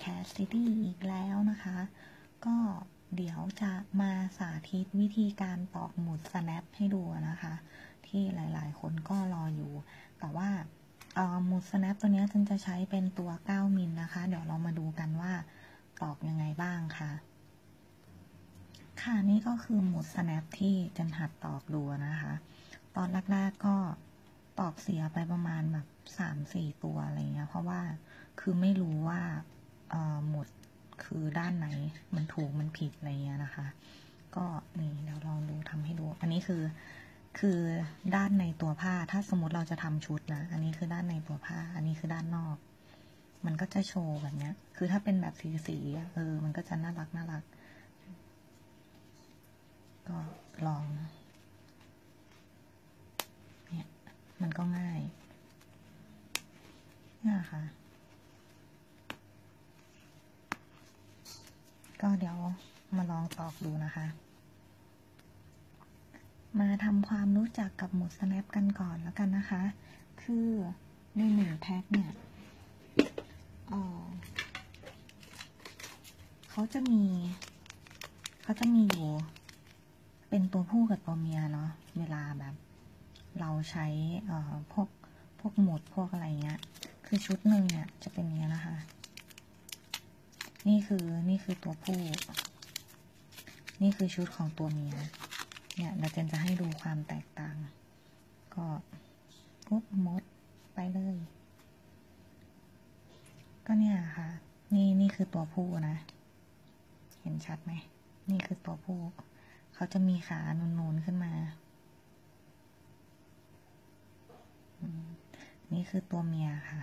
opacity อีกแล้วนะคะก็เดี๋ยวจะมาสาธิตวิธีการตอกหมุด snap ให้ดูนะคะที่หลายๆคนก็รออยู่แต่ว่าหมุด snap ตัวนี้ฉันจะใช้เป็นตัว9มิลนะคะเดี๋ยวเรามาดูกันว่าตอกยังไงบ้างค่ะนี่ก็คือหมุด snap ที่จันหัดตอกดูนะคะตอนแรกๆก็ตอกเสียไปประมาณแบบ 3-4 ตัวอะไรเงี้ยเพราะว่าคือไม่รู้ว่าหมุดคือด้านไหนมันถูกมันผิดอะไรเงี้ยนะคะก็นี่เดี๋ยวลองดูทำให้ดูอันนี้คือด้านในตัวผ้าถ้าสมมติเราจะทำชุดนะอันนี้คือด้านในตัวผ้าอันนี้คือด้านนอกมันก็จะโชว์แบบเนี้ยคือถ้าเป็นแบบสีมันก็จะน่ารักก็ลองเนี่ยมันก็ง่ายนะคะก็เดี๋ยวมาลองตอกดูนะคะมาทำความรู้จักกับหมุด snap กันก่อนแล้วกันนะคะคือใน1แพ็คเนี่ยเขาจะมีอยู่เป็นตัวผู้กับตัวเมียเนาะเวลาแบบเราใช้พวกหมุดพวกอะไรเงี้ยคือชุดหนึ่งเนี่ยจะเป็นเนี้ยนะคะนี่คือตัวผู้นี่คือชุดของตัวเมียเนี่ยเราจะให้ดูความแตกต่างก็มดไปเลยก็เนี่ยค่ะนี่คือตัวผู้นะเห็นชัดไหมนี่คือตัวผู้เขาจะมีขานูนๆขึ้นมานี่คือตัวเมียค่ะ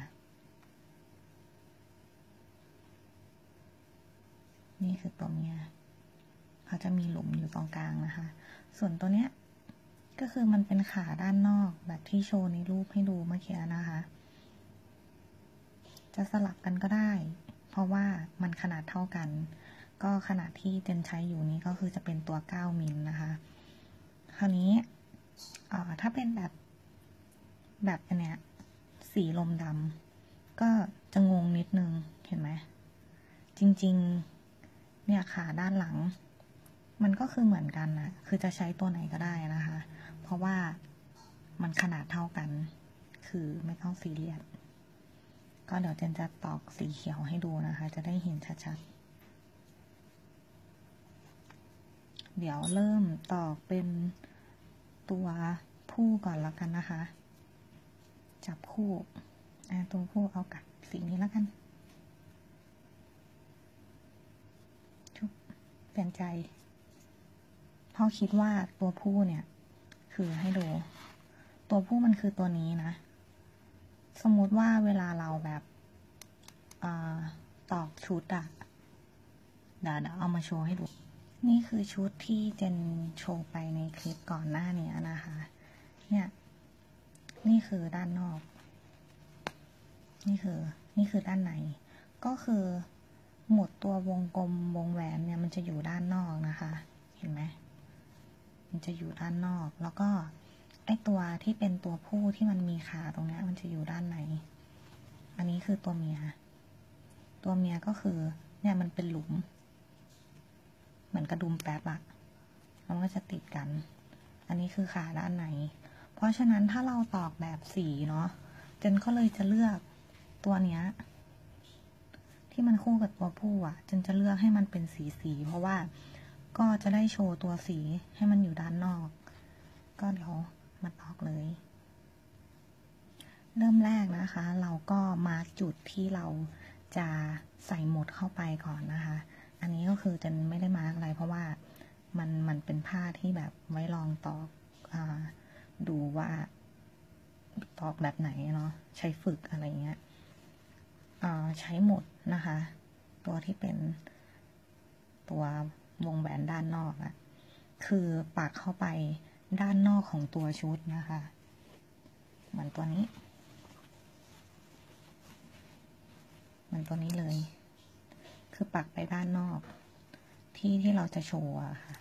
นี่คือตัวเมียเขาจะมีหลุมอยู่ตรงกลางนะคะส่วนตัวเนี้ยก็คือมันเป็นขาด้านนอกแบบที่โชว์ในรูปให้ดูเมื่อกี้นะคะจะสลับกันก็ได้เพราะว่ามันขนาดเท่ากันก็ขนาดที่เจนใช้อยู่นี้ก็คือจะเป็นตัว9มิลนะคะคราวนี้ถ้าเป็นแบบอันเนี้ยสีลมดำก็จะงงนิดนึงเห็นไหมจริงๆเนี่ยขาด้านหลังมันก็คือเหมือนกันนะคือจะใช้ตัวไหนก็ได้นะคะเพราะว่ามันขนาดเท่ากันคือไม่ต้องซีเรียสก็เดี๋ยวเจนจะตอกสีเขียวให้ดูนะคะจะได้เห็นชัดๆเดี๋ยวเริ่มตอกเป็นตัวผู้ก่อนแล้วกันนะคะจับคู่ตัวผู้เอากับสีนี้แล้วกันเปลี่ยนใจเพราะคิดว่าตัวผู้เนี่ยคือให้ดูตัวผู้มันคือตัวนี้นะสมมติว่าเวลาเราแบบตอกชุดเดี๋ยวเอามาโชว์ให้ดูนี่คือชุดที่เจนโชว์ไปในคลิปก่อนหน้านี้นะคะเนี่ยนี่คือด้านนอกนี่คือด้านในก็คือหมุดตัววงกลมวงแหวนเนี่ยมันจะอยู่ด้านนอกนะคะเห็นไหมมันจะอยู่ด้านนอกแล้วก็ไอตัวที่เป็นตัวผู้ที่มันมีขาตรงนี้มันจะอยู่ด้านในอันนี้คือตัวเมียก็คือเนี่ยมันเป็นหลุมเหมือนกระดุมแป๊บอะมันก็จะติดกันอันนี้คือขาด้านในเพราะฉะนั้นถ้าเราตอกแบบสีเนาะเจนก็เลยจะเลือกตัวเนี้ยที่มันคู่กับตัวผู้อ่ะเจนจะเลือกให้มันเป็นสีเพราะว่าก็จะได้โชว์ตัวสีให้มันอยู่ด้านนอกก็เดี๋ยวมาตอกเลยเริ่มแรกนะคะเราก็มาร์กจุดที่เราจะใส่หมุดเข้าไปก่อนนะคะอันนี้ก็คือเจนไม่ได้มาร์กอะไรเพราะว่ามันเป็นผ้าที่แบบไว้ลองตอกดูว่าตอกแบบไหนเนาะใช้ฝึกอะไรเงี้ยใช้หมุดนะคะตัวที่เป็นตัววงแหวนด้านนอกคือปักเข้าไปด้านนอกของตัวชุดนะคะเหมือนตัวนี้เลยคือปักไปด้านนอกที่เราจะโชว์ค่ะ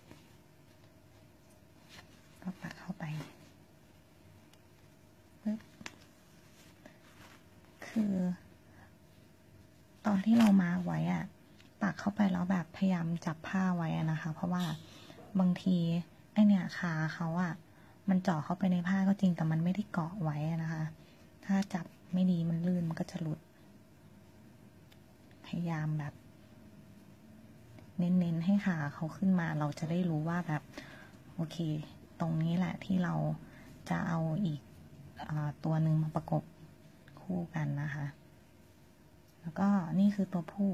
ก็ปักเข้าไปปึ๊บคือตอนที่เรามาไว้อะปักเข้าไปแล้วแบบพยายามจับผ้าไว้นะคะ เพราะว่าบางทีไอเนี่ยขาเขาอะมันเจาะเข้าไปในผ้าก็จริงแต่มันไม่ได้เกาะไว้นะคะ ถ้าจับไม่ดีมันลื่นมันก็จะหลุดพยายามแบบเน้นให้ขาเขาขึ้นมาเราจะได้รู้ว่าแบบโอเคตรงนี้แหละที่เราจะเอาอีกตัวหนึ่งมาประกบคู่กันนะคะแล้วก็นี่คือตัวผู้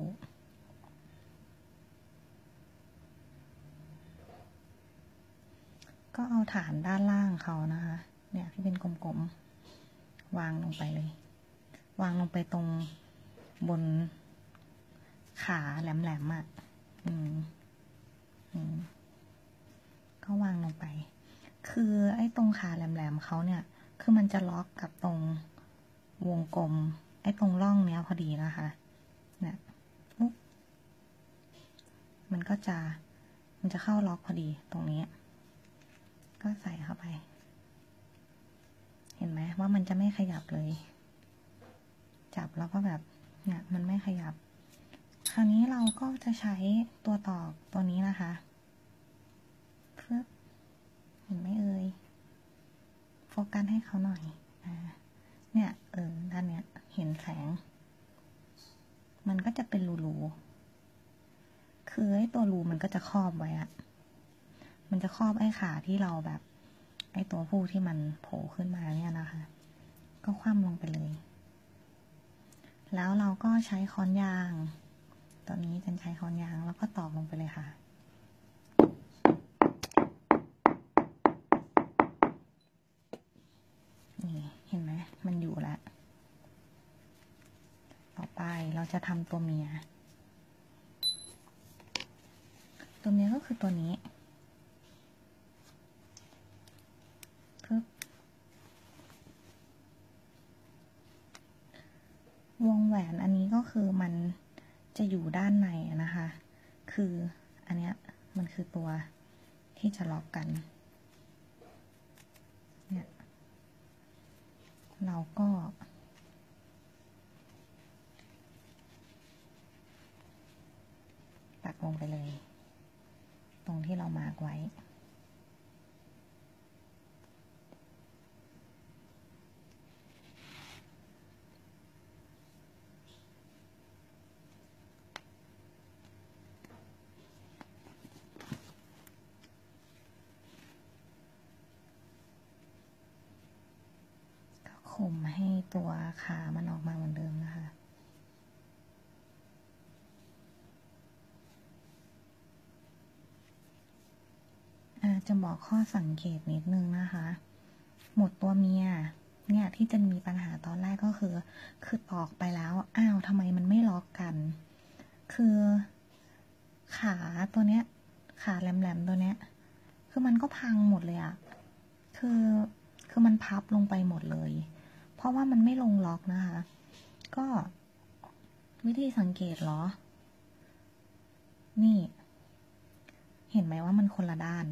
ก็เอาฐานด้านล่างเขานะคะเนี่ยที่เป็นกลมๆวางลงไปเลยวางลงไปตรงบนขาแหลมๆอ่ะก็วางลงไปคือไอ้ตรงขาแหลมๆเขาเนี่ยคือมันจะล็อกกับตรงวงกลมไอ้ตรงร่องเนี้ยพอดีนะคะเนี่ยมันจะเข้าล็อกพอดีตรงนี้ก็ใส่เข้าไปเห็นไหมว่ามันจะไม่ขยับเลยจับแล้วก็แบบเนี่ยมันไม่ขยับคราวนี้เราก็จะใช้ตัวตอกตัวนี้นะคะเห็นไหมเอ่ยโฟกัสให้เขาหน่อยเนี่ยด้านเนี้ยเห็นแสงมันก็จะเป็นรูคือไอ้ตัวรูมันก็จะครอบไว้อะมันจะครอบไอ้ขาที่เราแบบไอ้ตัวผู้ที่มันโผล่ขึ้นมาเนี่ยนะคะก็คว่ำลงไปเลยแล้วเราก็ใช้ค้อนยางตอนนี้จะใช้ค้อนยางแล้วก็ตอกลงไปเลยค่ะนี่เห็นไหมมันอยู่แล้วต่อไปเราจะทำตัวเมียก็คือตัวนี้วงแหวนอันนี้ก็คือมันจะอยู่ด้านในนะคะคืออันเนี้ยมันคือตัวที่จะล็อกกันเนี่ยเราก็ปักลงไปเลยตรงที่เรามาร์กไว้ข่มให้ตัวขามันออกมาเหมือนเดิมนะคะจะบอกข้อสังเกตนิดนึงนะคะหมดตัวเมียเนี่ยที่จะมีปัญหาตอนแรกก็คือตอกไปแล้วอ้าวทำไมมันไม่ล็อกกันคือขาตัวเนี้ยขาแหลมๆตัวเนี้ยคือมันก็พังหมดเลยอะคือมันพับลงไปหมดเลยเพราะว่ามันไม่ลงล็อกนะคะก็วิธีสังเกตเหรอนี่เห็นไหมว่ามันคนละด้าน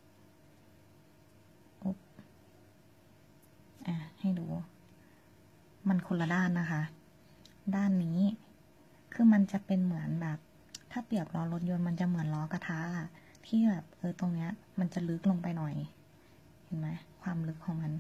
ให้ดูมันคนละด้านนะคะด้านนี้คือมันจะเป็นเหมือนแบบถ้าเปรียบล้อรถยนต์มันจะเหมือนล้อกระทะที่แบบตรงเนี้ยมันจะลึกลงไปหน่อยเห็นไหมความลึกของมัน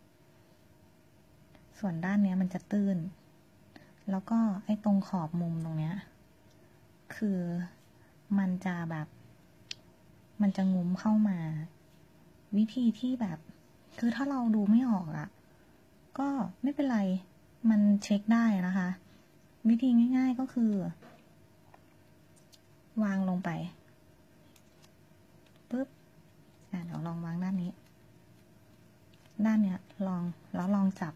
ส่วนด้านเนี้ยมันจะตื้นแล้วก็ไอ้ตรงขอบมุมตรงเนี้ยคือมันจะแบบมันจะงุ้มเข้ามาวิธีที่แบบคือถ้าเราดูไม่ออกก็ไม่เป็นไรมันเช็คได้นะคะวิธีง่ายๆก็คือวางลงไปปุ๊บเดี๋ยวลองวางด้านนี้ด้านเนี้ยลองจับ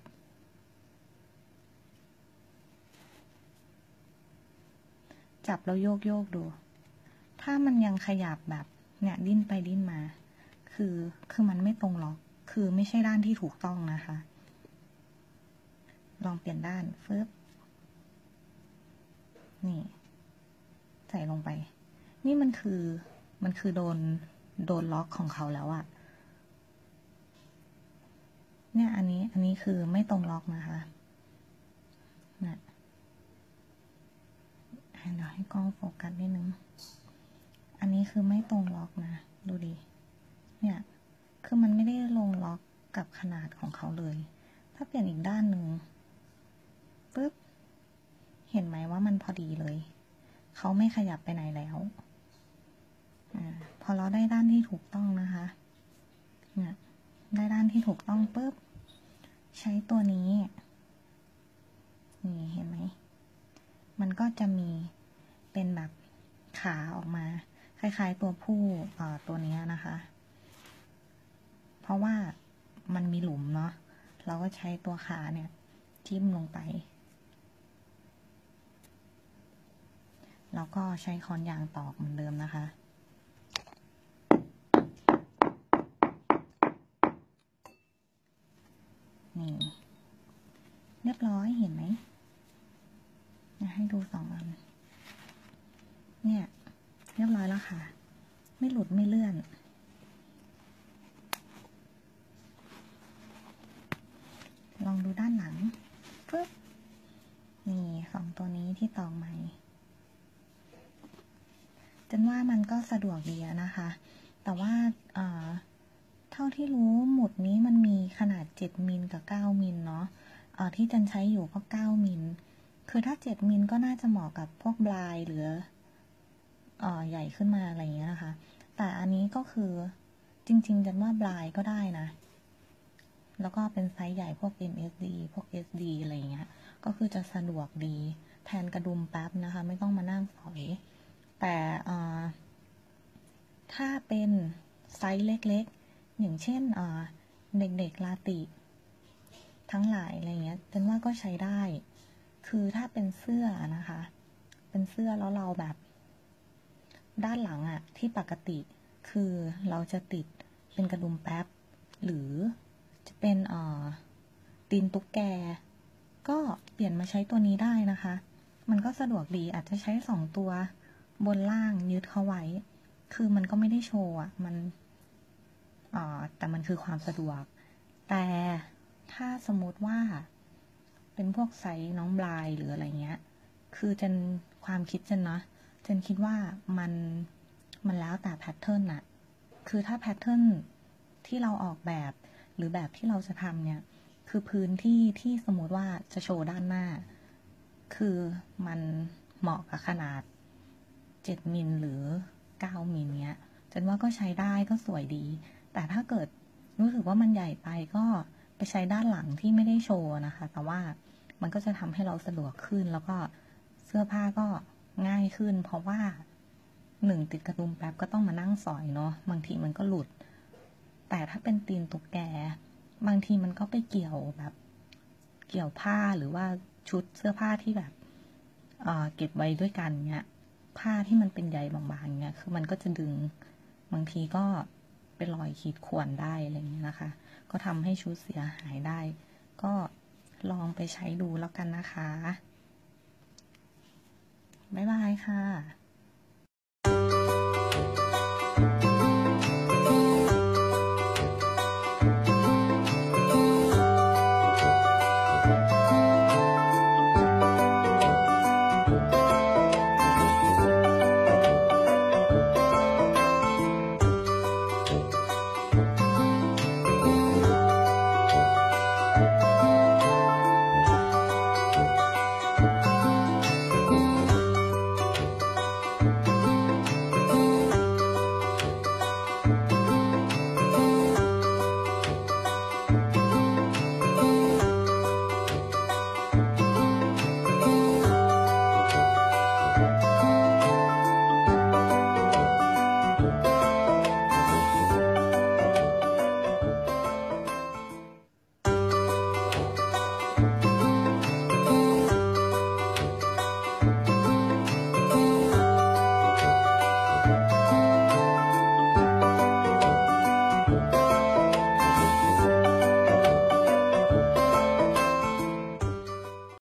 แล้วโยกดูถ้ามันยังขยับแบบเนี่ยดิ้นไปดิ้นมาคือมันไม่ตรงล็อกคือไม่ใช่ด้านที่ถูกต้องนะคะลองเปลี่ยนด้านฟึบนี่ใส่ลงไปนี่มันคือโดนล็อกของเขาแล้วอะเนี่ยอันนี้คือไม่ตรงล็อกนะคะนะเดี๋ยวให้กล้องโฟกัสนิดนึงอันนี้คือไม่ตรงล็อกนะดูดิเนี่ยคือมันไม่ได้ลงล็อกกับขนาดของเขาเลยถ้าเปลี่ยนอีกด้านหนึ่งปึ๊บเห็นไหมว่ามันพอดีเลยเขาไม่ขยับไปไหนแล้วพอเราได้ด้านที่ถูกต้องนะคะเนี่ยได้ด้านที่ถูกต้องปึ๊บใช้ตัวนี้นี่เห็นไหมมันก็จะมีเป็นแบบขาออกมาคล้ายๆตัวผู้ตัวนี้นะคะเพราะว่ามันมีหลุมเนาะเราก็ใช้ตัวขาเนี่ยจิ้มลงไปแล้วก็ใช้ค้อนยางตอกเหมือนเดิมนะคะนี่เรียบร้อยเห็นไหมให้ดู2 อันเนี่ยเรียบร้อยแล้วค่ะไม่หลุดไม่เลื่อนลองดูด้านหลังปึ๊บนี่2 ตัวนี้ที่ตอกใหม่จนว่ามันก็สะดวกดีนะคะแต่ว่าเท่าที่รู้หมุดนี้มันมีขนาด7 มิลกับ9 มิลเนาะที่จันใช้อยู่ก็9 มิลคือถ้า7 มิลก็น่าจะเหมาะกับพวกบลายหรือใหญ่ขึ้นมาอะไรอย่างเงี้ยนะคะแต่อันนี้ก็คือจริงๆจันว่าบลายก็ได้นะแล้วก็เป็นไซส์ใหญ่พวก MSD พวก SD อะไรเงี้ยก็คือจะสะดวกดีแทนกระดุมแป๊บนะคะไม่ต้องมานั่งสอยแต่ถ้าเป็นไซส์เล็กๆอย่างเช่นเด็กๆลาติทั้งหลายอะไรเงี้ยจันว่าก็ใช้ได้คือถ้าเป็นเสื้อนะคะเป็นเสื้อแล้วเราแบบด้านหลังที่ปกติคือเราจะติดเป็นกระดุมแป๊บหรือจะเป็นตีนตุ๊กแกก็เปลี่ยนมาใช้ตัวนี้ได้นะคะมันก็สะดวกดีอาจจะใช้2 ตัวบนล่างยึดเขาไว้คือมันก็ไม่ได้โชว์มันแต่มันคือความสะดวกแต่ถ้าสมมติว่าเป็นพวกไซส์น้องบลายหรืออะไรเงี้ยคือจันความคิดจันนะจันคิดว่ามันแล้วแต่แพทเทิร์นคือถ้าแพทเทิร์นที่เราออกแบบหรือแบบที่เราจะทำเนี่ยคือพื้นที่ที่สมมติว่าจะโชว์ด้านหน้าคือมันเหมาะกับขนาด7 มิลหรือ9 มิลเนี้ยจันว่าก็ใช้ได้ก็สวยดีแต่ถ้าเกิดรู้สึกว่ามันใหญ่ไปก็ไปใช้ด้านหลังที่ไม่ได้โชว์นะคะแต่ว่ามันก็จะทำให้เราสะดวกขึ้นแล้วก็เสื้อผ้าก็ง่ายขึ้นเพราะว่า1ติดกระดุมแป๊บก็ต้องมานั่งสอยเนาะบางทีมันก็หลุดแต่ถ้าเป็นตีนตุ๊กแกบางทีมันก็ไปเกี่ยวแบบเกี่ยวผ้าหรือว่าชุดเสื้อผ้าที่แบบเก็บไว้ด้วยกันเนี้ยผ้าที่มันเป็นใยบางๆเนี้ยคือมันก็จะดึงบางทีก็เป็นรอยขีดข่วนได้อะไรเงี้ยนะคะก็ทำให้ชุดเสียหายได้ก็ลองไปใช้ดูแล้วกันนะคะบ๊ายบายค่ะ